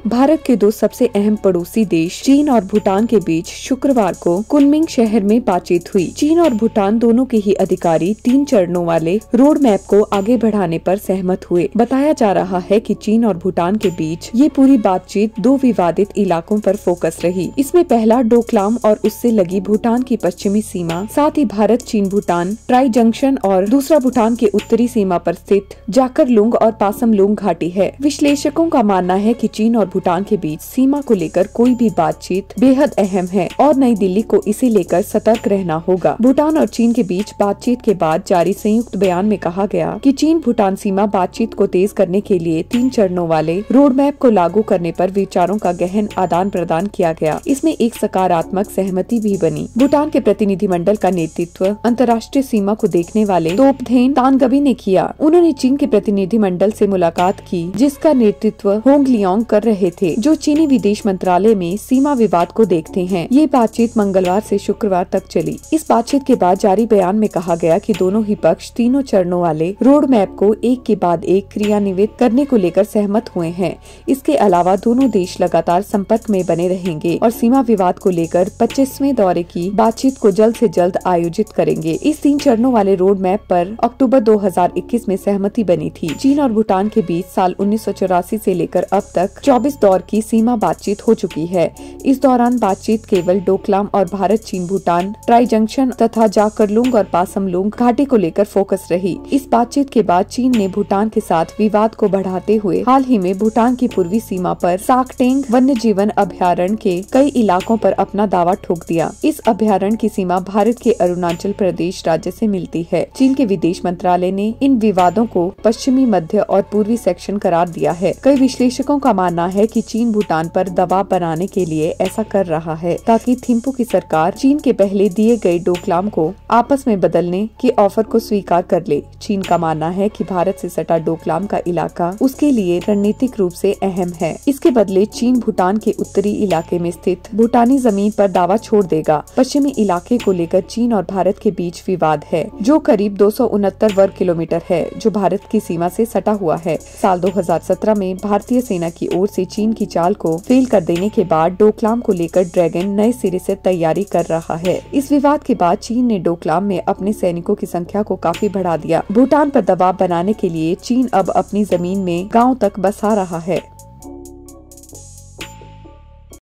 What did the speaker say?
भारत के दो सबसे अहम पड़ोसी देश चीन और भूटान के बीच शुक्रवार को कुनमिंग शहर में बातचीत हुई। चीन और भूटान दोनों के ही अधिकारी 3 चरणों वाले रोड मैप को आगे बढ़ाने पर सहमत हुए। बताया जा रहा है कि चीन और भूटान के बीच ये पूरी बातचीत 2 विवादित इलाकों पर फोकस रही। इसमें पहला डोकलाम और उससे लगी भूटान की पश्चिमी सीमा, साथ ही भारत चीन भूटान ट्राई जंक्शन, और दूसरा भूटान के उत्तरी सीमा पर स्थित जाकरलुंग और पासमलुंग घाटी है। विश्लेषकों का मानना है कि चीन और भूटान के बीच सीमा को लेकर कोई भी बातचीत बेहद अहम है और नई दिल्ली को इसे लेकर सतर्क रहना होगा। भूटान और चीन के बीच बातचीत के बाद जारी संयुक्त बयान में कहा गया कि चीन भूटान सीमा बातचीत को तेज करने के लिए 3 चरणों वाले रोड मैप को लागू करने पर विचारों का गहन आदान प्रदान किया गया। इसमें एक सकारात्मक सहमति भी बनी। भूटान के प्रतिनिधिमंडल का नेतृत्व अंतर्राष्ट्रीय सीमा को देखने वाले तोपथेन तानगवी ने किया। उन्होंने चीन के प्रतिनिधिमंडल से मुलाकात की, जिसका नेतृत्व होंग लियांग कर रहे थे, जो चीनी विदेश मंत्रालय में सीमा विवाद को देखते हैं। ये बातचीत मंगलवार से शुक्रवार तक चली। इस बातचीत के बाद जारी बयान में कहा गया कि दोनों ही पक्ष तीनों चरणों वाले रोड मैप को एक के बाद एक क्रियान्वित करने को लेकर सहमत हुए हैं। इसके अलावा दोनों देश लगातार संपर्क में बने रहेंगे और सीमा विवाद को लेकर 25वें दौरे की बातचीत को जल्द से जल्द आयोजित करेंगे। इस 3 चरणों वाले रोड मैप पर अक्टूबर 2021 में सहमति बनी थी। चीन और भूटान के बीच साल 1984 से लेकर अब तक 24 दौर की सीमा बातचीत हो चुकी है। इस दौरान बातचीत केवल डोकलाम और भारत चीन भूटान ट्राई जंक्शन तथा जाकरलुंग और पासमलुंग घाटी को लेकर फोकस रही। इस बातचीत के बाद चीन ने भूटान के साथ विवाद को बढ़ाते हुए हाल ही में भूटान की पूर्वी सीमा पर साकटेंग वन्य जीवन अभयारण्य के कई इलाकों पर अपना दावा ठोक दिया। इस अभयारण्य की सीमा भारत के अरुणाचल प्रदेश राज्य से मिलती है। चीन के विदेश मंत्रालय ने इन विवादों को पश्चिमी, मध्य और पूर्वी सेक्शन करार दिया है। कई विश्लेषकों का मानना है कि चीन भूटान पर दबाव बनाने के लिए ऐसा कर रहा है ताकि थिम्पू की सरकार चीन के पहले दिए गए डोकलाम को आपस में बदलने के ऑफर को स्वीकार कर ले। चीन का मानना है कि भारत से सटा डोकलाम का इलाका उसके लिए रणनीतिक रूप से अहम है। इसके बदले चीन भूटान के उत्तरी इलाके में स्थित भूटानी जमीन पर दावा छोड़ देगा। पश्चिमी इलाके को लेकर चीन और भारत के बीच विवाद है, जो करीब 269 वर्ग किलोमीटर है, जो भारत की सीमा से सटा हुआ है। साल 2017 में भारतीय सेना की ओर से चीन की चाल को फेल कर देने के बाद डोकलाम को लेकर ड्रैगन नए सिरे से तैयारी कर रहा है। इस विवाद के बाद चीन ने डोकलाम में अपने सैनिकों की संख्या को काफी बढ़ा दिया। भूटान पर दबाव बनाने के लिए चीन अब अपनी जमीन में गाँव तक बसा रहा है।